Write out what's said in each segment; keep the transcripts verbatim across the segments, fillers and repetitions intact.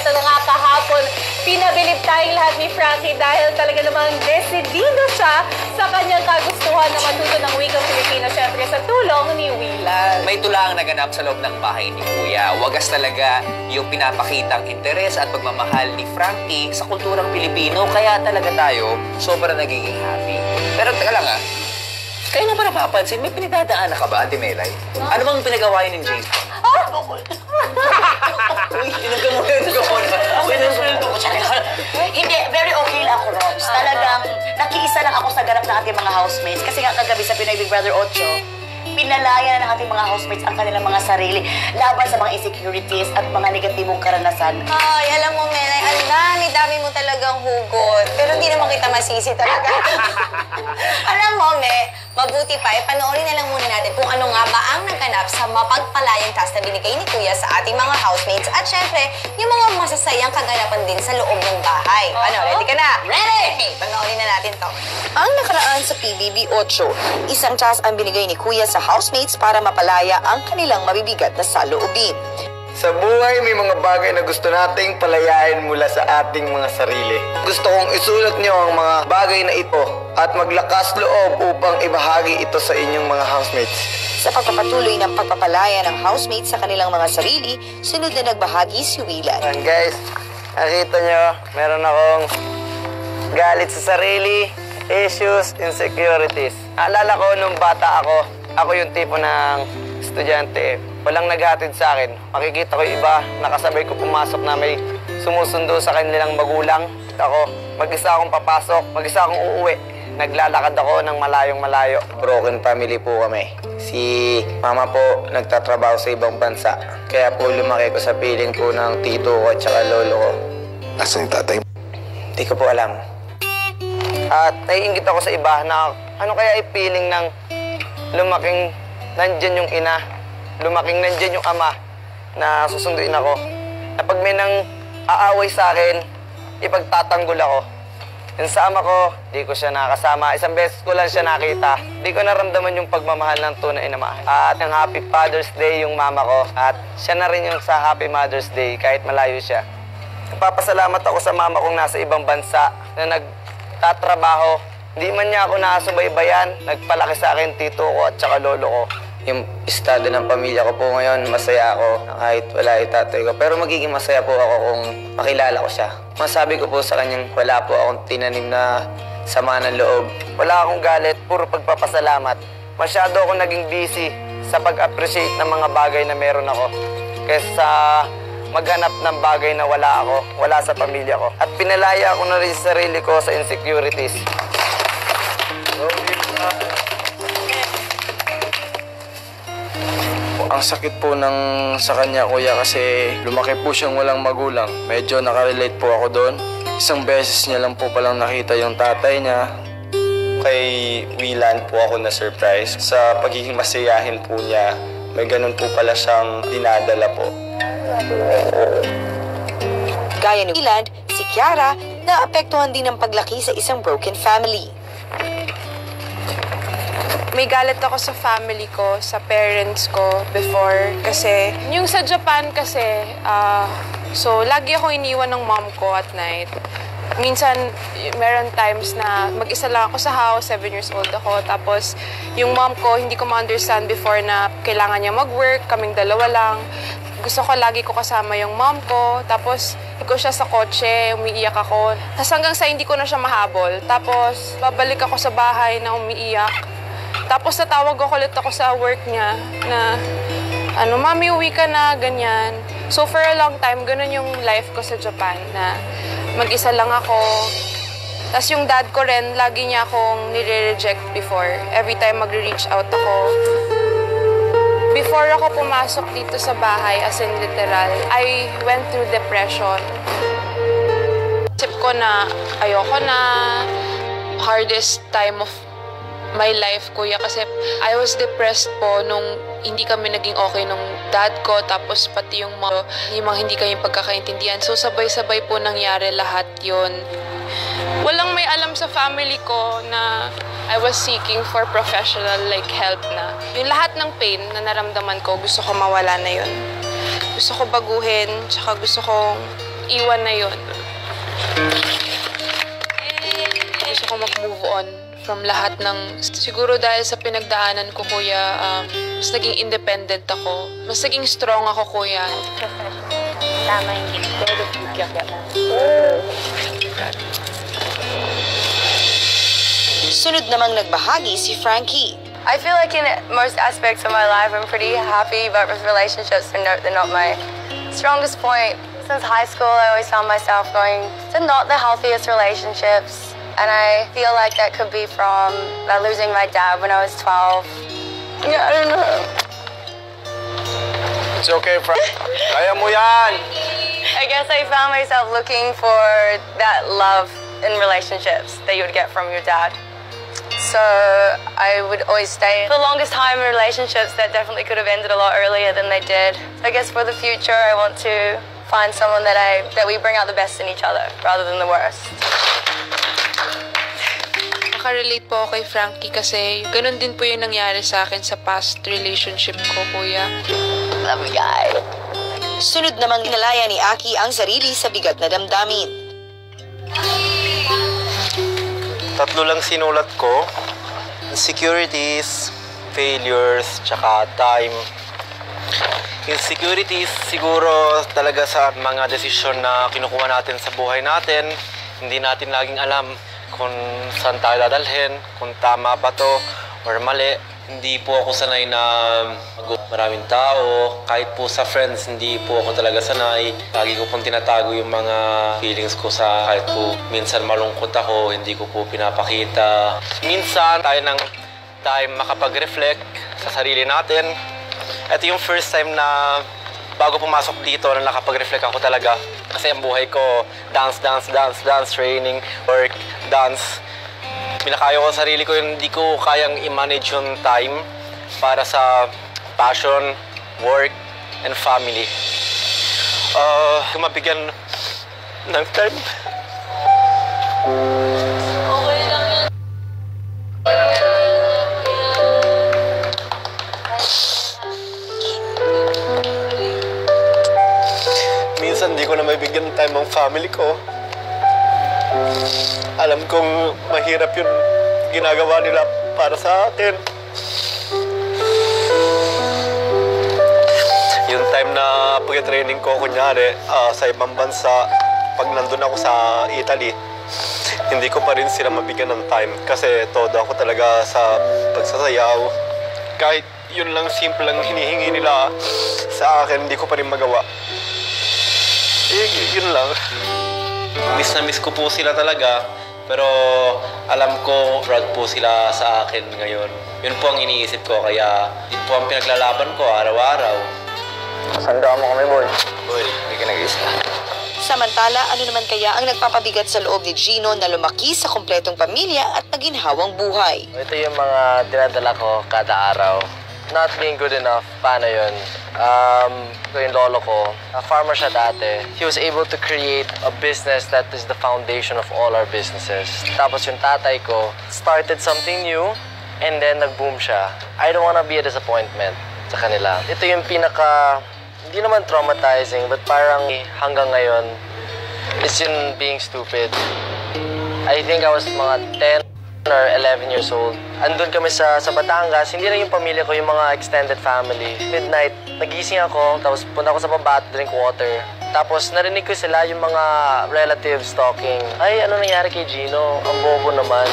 eto na nga kahapon, pinabilib tayong lahat ni Frankie dahil talaga namang desidido siya sa kanyang kagustuhan na matuto ng wikang Pilipino, syempre sa tulong ni Wheelan. May tulang naganap sa loob ng bahay ni Kuya. Wagas talaga yung pinapakitang interes at pagmamahal ni Frankie sa kulturang Pilipino. Kaya talaga tayo sobrang nagiging happy. Pero teka lang ah, kayo na ba napapansin? May pinagdadaanan ka ba, Ate Melay? Ano bang pinagawa yun ng Jason? Ah! Uy, inaga mo yun, inaga mo na. Hindi, very okay lang ako, Robs. Talagang nakiisa lang ako sa ganap ng ating mga housemates. Kasi nga kagabi sa Pinoy Big Brother Otso, pinalaya na ng ating mga housemates ang kanilang mga sarili laban sa mga insecurities at mga negatibong karanasan. Ay, alam mo, Melay, ang dami-dami mo talagang hugot. Pero hindi naman kita masisi talaga. Alam mo, Me, mabuti pa, eh, panoorin na lang muna natin kung ano nga ba ang nagganap sa mapagpalayang task na binigay ni Kuya sa ating mga housemates at syempre, yung mga masasayang kaganapan din sa loob ng bahay. Ano, ready ka na? Ready! Okay, panoorin na natin to. Ang nakaraan sa P B B Otso, isang task ang binigay ni Kuya sa housemates para mapalaya ang kanilang mabibigat na saloobin. Sa buhay, may mga bagay na gusto nating palayain mula sa ating mga sarili. Gusto kong isulat niyo ang mga bagay na ito at maglakas loob upang ibahagi ito sa inyong mga housemates. Sa pagpapatuloy ng pagpapalaya ng housemates sa kanilang mga sarili, sunod na nagbahagi si Wheelan. And guys, nakita niyo, meron akong galit sa sarili, issues, insecurities. Alala ko nung bata ako, ako yung tipo ng estudyante. Walang naghatid sa akin. Makikita ko yung iba, nakasabay ko pumasok na may sumusundo sa kanilang magulang. Ako, mag-isa akong papasok, mag-isa akong uuwi. Naglalakad ako ng malayong malayo. Broken family po kami. Si mama po nagtatrabaho sa ibang bansa. Kaya po lumaki ko sa piling po ng tito ko at saka lolo ko. Asan yung tatay? Hindi ko po alam. At naiingit ako sa iba na ano kaya i-feeling ng lumaking nandyan yung ina, lumaking nandyan yung ama na susunduin ako. Na pag may nang aaway sa akin, ipagtatanggol ako. Yung sa ama ko, di ko siya nakasama. Isang beses ko lang siya nakita. Di ko naramdaman yung pagmamahal ng tunay na mahal. At ang Happy Father's Day yung mama ko. At siya na rin yung sa Happy Mother's Day kahit malayo siya. Nagpapasalamat ako sa mama kong nasa ibang bansa na nagtatrabaho. Hindi man niya ako nakasubaybayan. Nagpalaki sa akin tito ko at saka lolo ko. Yung estado ng pamilya ko po ngayon, masaya ako kahit wala yung tatay ko. Pero magiging masaya po ako kung makilala ko siya. Masabi ko po sa kanyang wala po akong tinanim na sama ng loob. Wala akong galit, puro pagpapasalamat. Masyado akong naging busy sa pag-appreciate ng mga bagay na meron ako. Kesa maghanap ng bagay na wala ako, wala sa pamilya ko. At pinalaya ako na rin sa sarili ko sa insecurities. Ang sakit po ng sa kanya, kuya, kasi lumaki po siyang walang magulang. Medyo nakarelate po ako doon. Isang beses niya lang po palang nakita yung tatay niya. Kay Wheelan po ako na-surprise sa pagiging masayahin po niya. May ganun po pala siyang dinadala po. Gaya ni Wheelan, si Kiara, naapektuhan din ng paglaki sa isang broken family. May galit ako sa family ko, sa parents ko before kasi yung sa Japan kasi, uh, so lagi ako iniwan ng mom ko at night. Minsan, meron times na mag-isa lang ako sa house, seven years old ako, tapos yung mom ko, hindi ko ma-understand before na kailangan niya mag-work, kaming dalawa lang. Gusto ko lagi ko kasama yung mom ko, tapos hindi ko siya sa kotse, umiiyak ako. Tapos hanggang sa hindi ko na siya mahabol, tapos babalik ako sa bahay na umiiyak. Tapos natawag ako ulit ako sa work niya na, ano, mami, uwi ka na, ganyan. So for a long time, ganun yung life ko sa Japan na mag-isa lang ako. Tapos yung dad ko rin, lagi niya akong nire-reject before. Every time magre-reach out ako. Before ako pumasok dito sa bahay, as in literal, I went through depression. Isip ko na ayoko na, hardest time of my life, kuya, kasi I was depressed po nung hindi kami naging okay nung dad ko, tapos pati yung mga, yung mga hindi kami pagkakaintindihan. So, sabay-sabay po nangyari lahat yun. Walang may alam sa family ko na I was seeking for professional like help na. Yung lahat ng pain na naramdaman ko, gusto ko mawala na yun. Gusto ko baguhin, tsaka gusto kong iwan na yun. Gusto ko mag-move on from lahat ng... Siguro dahil sa pinagdaanan ko, kuya, um, mas naging independent ako. Mas naging strong ako, kuya. Tama yung gito. Sunod namang nagbahagi si Frankie. I feel like in most aspects of my life, I'm pretty happy, but with relationships, they're not, they're not my strongest point. Since high school, I always found myself going to not the healthiest relationships. And I feel like that could be from uh, losing my dad when I was twelve. Yeah, I don't know. It's okay, Frank. Kaya mo yan! I guess I found myself looking for that love in relationships that you would get from your dad. So I would always stay for the longest time in relationships that definitely could have ended a lot earlier than they did. So I guess for the future, I want to find someone that I that we bring out the best in each other rather than the worst. Nakarelate po ako kay Frankie kasi ganun din po yung nangyari sa akin sa past relationship ko, kuya. Love you, guys. Sunod namang inalaya ni Aki ang sarili sa bigat na damdamin. Tatlo lang sinulat ko. Insecurities, failures, tsaka time. Insecurities siguro talaga sa mga desisyon na kinukuha natin sa buhay natin. Hindi natin laging alam kung saan tayo dadalhin, kung tama ba to or mali. Hindi po ako sanay na maraming tao. Kahit po sa friends, hindi po ako talaga sanay. Lagi ko pong tinatago yung mga feelings ko sa kahit po minsan malungkot ako, hindi ko po pinapakita. Minsan tayo ng time makapag-reflect sa sarili natin. Ito yung first time na bago pumasok dito na nakapag-reflect ako talaga. Kasi ang buhay ko, dance, dance, dance, dance, training, work, dance. Pinakayo ko sa sarili ko, hindi ko kayang i-manage yung time para sa passion, work, and family. Uh, kung mabigyan ng time. Okay lang yan. Minsan hindi ko na mabigyan ng time ang family ko. Alam kong mahirap yung ginagawa nila para sa akin. Yung time na pag-training ko, kunyari, uh, sa ibang bansa, pag nandun ako sa Italy, hindi ko pa rin sila mabigyan ng time kasi todo ako talaga sa pagsasayaw. Kahit yun lang simple lang hinihingi nila sa akin, hindi ko pa rin magawa. Eh, yun lang. Miss na miss ko po sila talaga, pero alam ko proud po sila sa akin ngayon. Yun po ang iniisip ko, kaya yun po ang pinaglalaban ko araw-araw. Sanda mo kami, boy. Boy, hindi ka nag-isa. Samantala, ano naman kaya ang nagpapabigat sa loob ni Gino na lumaki sa kumpletong pamilya at maginhawang buhay? Ito yung mga dinadala ko kada araw. Not being good enough, paano yun? Um, yung lolo ko, a farmer siya dati. He was able to create a business that is the foundation of all our businesses. Tapos yung tatay ko started something new and then nag-boom siya. I don't wanna be a disappointment sa kanila. Ito yung pinaka, hindi naman traumatizing, but parang hanggang ngayon, is yung being stupid. I think I was mga ten or eleven years old. Andun kami sa, sa Batangas, hindi lang yung pamilya ko, yung mga extended family. Midnight, nagising ako, tapos punta ako sa baba to drink water. Tapos narinig ko sila, yung mga relatives talking. Ay, ano nangyari kay Gino? Ang bobo naman.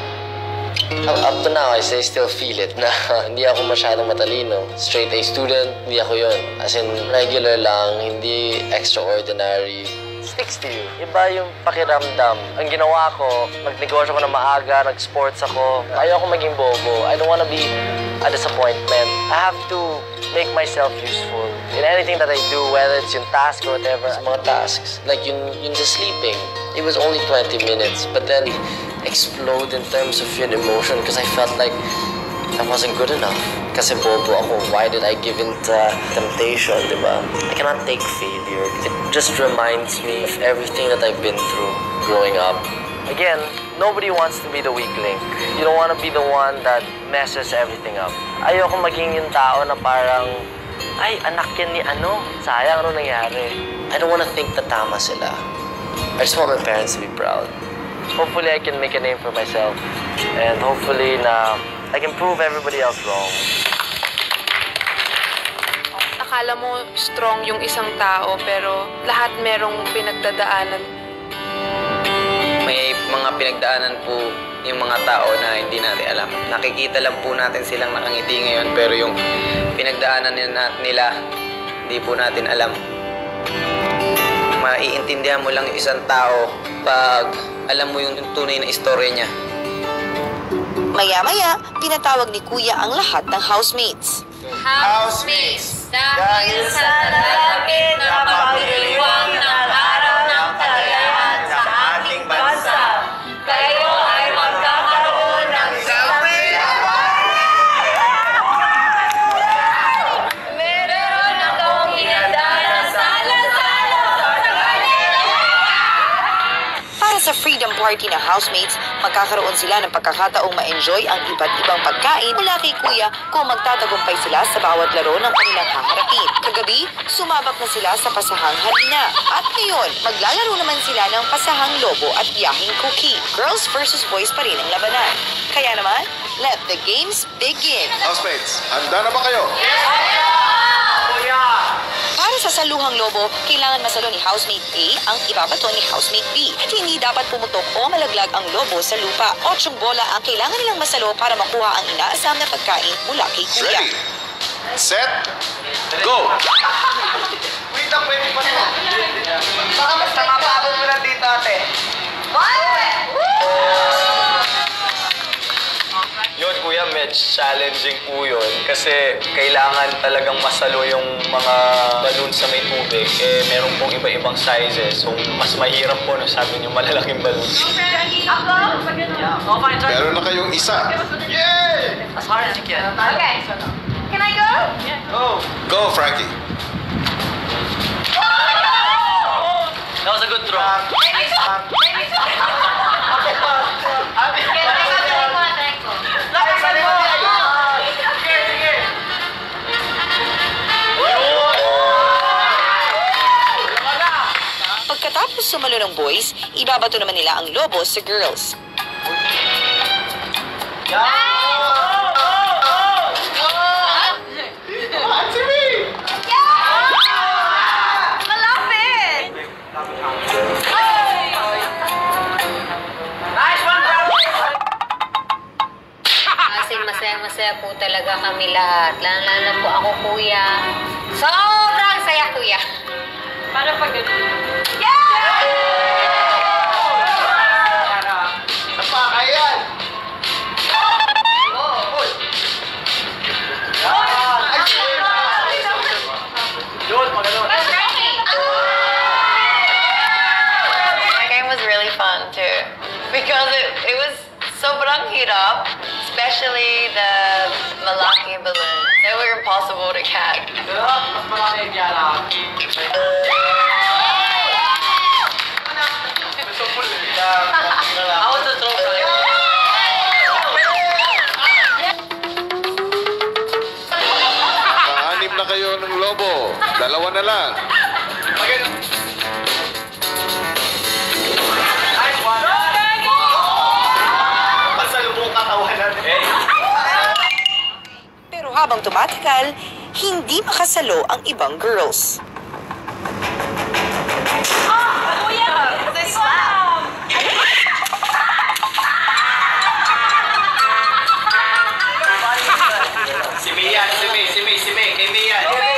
Up to now, I say still feel it na hindi ako masyadong matalino. Straight A student, hindi ako yun. As in, regular lang, hindi extraordinary. Sticks to you. Iba yung pakiramdam. Ang ginawa ko, nagnegosyo ko na maaga, nag-sports ako. Ayaw ko maging bobo. I don't wanna be a disappointment. I have to make myself useful in anything that I do, whether it's yung task or whatever. Sa mga tasks, like yung, yung just sleeping, it was only twenty minutes, but then explode in terms of yung emotion because I felt like I wasn't good enough. Kasi bobo ako. Why did I give in to temptation, di ba? I cannot take failure. It just reminds me of everything that I've been through growing up. Again, nobody wants to be the weak link. You don't want to be the one that messes everything up. Ayoko maging yung tao na parang ay, anak yan ni ano. Sayang, ano nangyari? I don't wanna think na tama sila. I just want my parents to be proud. Hopefully, I can make a name for myself. And hopefully, na I can prove everybody else wrong. Akala mo strong yung isang tao, pero lahat merong pinagdadaanan. May mga pinagdaanan po yung mga tao na hindi natin alam. Nakikita lang po natin silang nakangiti ngayon, pero yung pinagdaanan nila, hindi po natin alam. Maiintindihan mo lang yung isang tao pag alam mo yung tunay na istorya niya. Maya-maya, pinatawag ni Kuya ang lahat ng housemates. Housemates, dahil sa nalalapit na pagdiriwang ng araw ng kalayahan sa ating bansa, kayo ay magkakaroon ng meron akong hinanda na sala-sala sa kanila. Para sa Freedom Party ng housemates, magkakaroon sila ng pagkakataong ma-enjoy ang iba't ibang pagkain mula kay Kuya kung magtatagumpay sila sa bawat laro ng kanilang haharapin. Kagabi, sumabak na sila sa pasahang halina. At ngayon, maglalaro naman sila ng pasahang lobo at biyaheng cookie. Girls versus boys pa rin ang labanan. Kaya naman, let the games begin. Housemates, handa na ba kayo? Para sa saluhang lobo, kailangan masalo ni housemate A ang ibabato ni housemate B. At hindi dapat pumutok o malaglag ang lobo sa lupa. Otsyong bola ang kailangan nilang masalo para makuha ang inaasam na pagkain mula kay Kuya. Ready, set, go! Wait lang, pwede pa rin. Baka mas namapabog mo na dito, ate. Yun, kuya, medyo challenging po yun. Kasi kailangan talagang masalo yung mga balloon sa may tubig. Eh, meron pong iba-ibang sizes. So, mas mahirap po na sabi niyo malalaking balloon. Meron na kayong isa. Yay! As hard as you can. Okay. Can I go? Go! Go, Frankie. That was a good throw. Maybe so. Maybe so. Pagkatapos sumalo ng boys, ibabato naman nila ang lobo sa girls. Masaya-masaya po talaga kami lahat. Lalo na po ako, Kuya. Sobrang saya, Kuya. Para pag ganun. Napakayan! Yun, maganon. My game was really fun too, because it, it was sobrang hirap, especially the malaki balloons. They were impossible to catch. How was the throw? Anim na kayo ng lobo. Dalawa na lang. Pasalubong katawan natin. Pero habang tumatagal, hindi makasalo ang ibang girls. Si Mia, si May, si May, si May, kay Mia.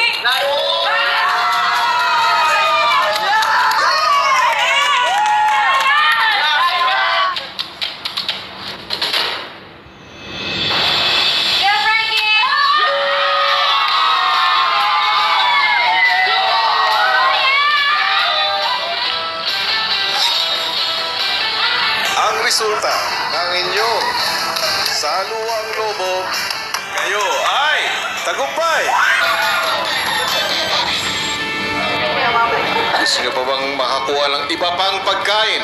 Ang resulta ng inyong saluang lobo, kayo ay tagumpay! Gusto nyo pa bang makakuha ng iba pang pagkain?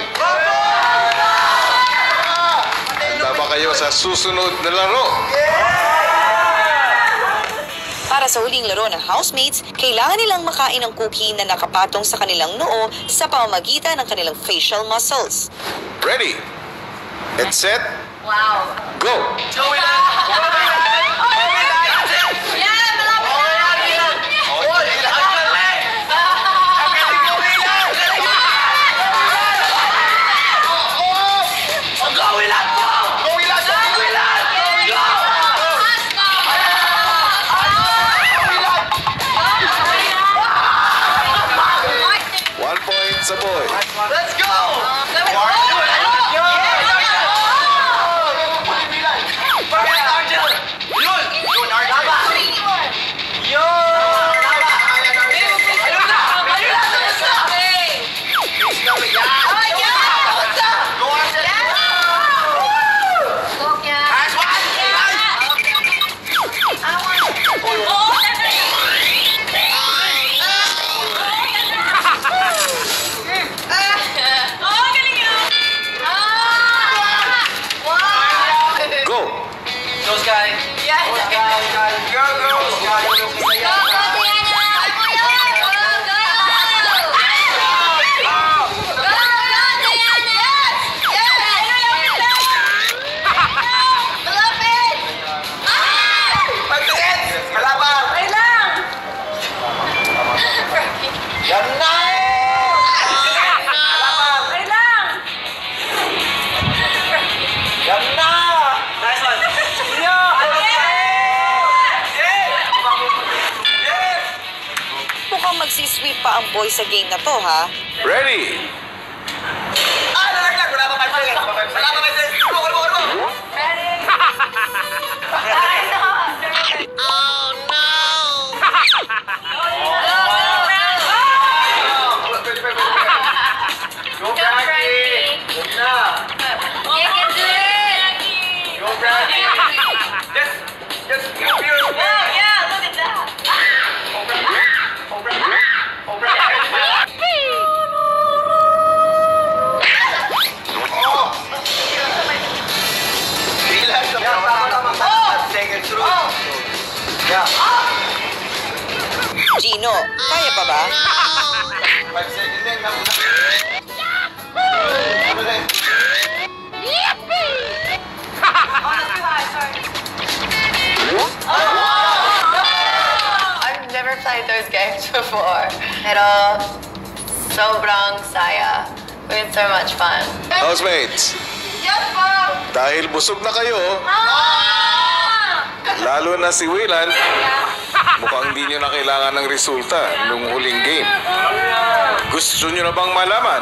Handa ba kayo sa susunod na laro? Para sa huling laro ng housemates, kailangan nilang makain ng cookie na nakapatong sa kanilang noo sa pamamagitan ng kanilang facial muscles. Ready? And set. Wow. Go! One point sa boy. Let's go! Mukhang magsisweep pa ang boy sa game na to, ha? Ready? Ah, nalaglag! Wala pa five seconds! Wala pa five seconds! Go, go, go, go! Ready? Oh, no! Go, Frankie! Good na! You can do it! Go, Frankie! Just, just move your... Oh, yeah, look at that! Gino, kaya pa ba? I've never played those games before. Pero sobrang saya. We had so much fun. Housemates, Yes, po! dahil busog na kayo, lalo na si Willan, mukhang hindi nyo na kailangan ng resulta nung huling game. Gusto nyo na bang malaman?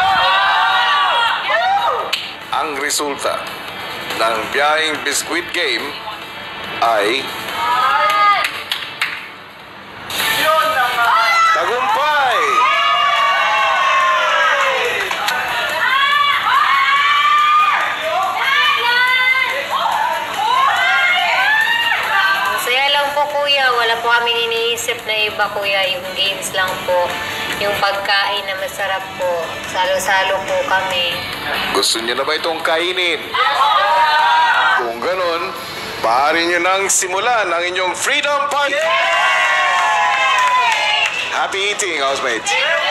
Ang resulta ng biyaheng biscuit game ay tagumpay! Masaya lang po, kuya. Wala po kami iniisip na iba, kuya. Yung games lang po. Yung pagkain na masarap po. Salo-salo po kami. Gusto nyo na ba itong kainin? Kung ganon, maaari nyo nang simulan ang inyong freedom party! Happy eating, housemates!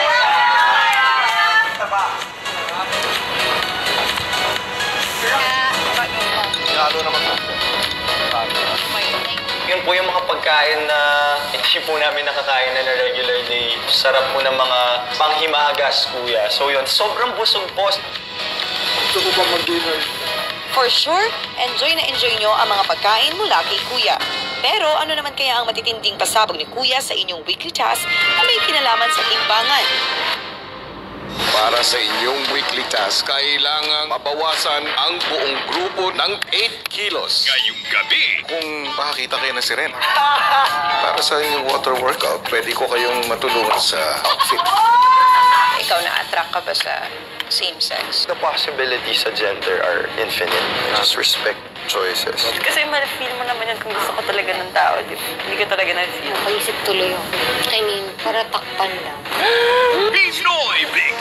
Yun po yung mga pagkain na hindi po namin nakakain na regular day. Sarap po ng mga panghimagas, kuya. So yun, sobrang busog po. Gusto ko pa mag-dinner. For sure, enjoy na enjoy nyo ang mga pagkain mula kay Kuya. Pero ano naman kaya ang matitinding pasabog ni Kuya sa inyong weekly task na may kinalaman sa timbangan? Para sa inyong weekly task, kailangang mabawasan ang buong grupo ng eight kilos. Ngayong gabi, kung makakita kayo ng sirena. Para sa inyong water workout, pwede ko kayong matulungan sa outfit. Ikaw na-attract ka ba sa same sex? The possibilities sa gender are infinite. Just respect choices. Kasi ma-feel mo naman yun kung gusto ko talaga ng tao, di ba? Hindi ko talaga na-feel. Nakaisip tuloy ako. I mean, para takpan lang. Pinoy Big